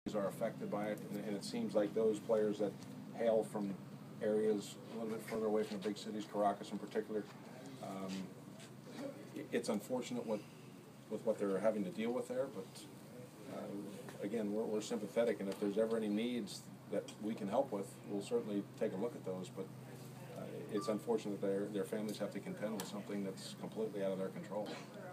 are affected by it, and it seems like those players that hail from areas a little bit further away from the big cities, Caracas in particular, it's unfortunate with what they're having to deal with there, but again, we're sympathetic, and if there's ever any needs that we can help with, we'll certainly take a look at those, but it's unfortunate that their families have to contend with something that's completely out of their control.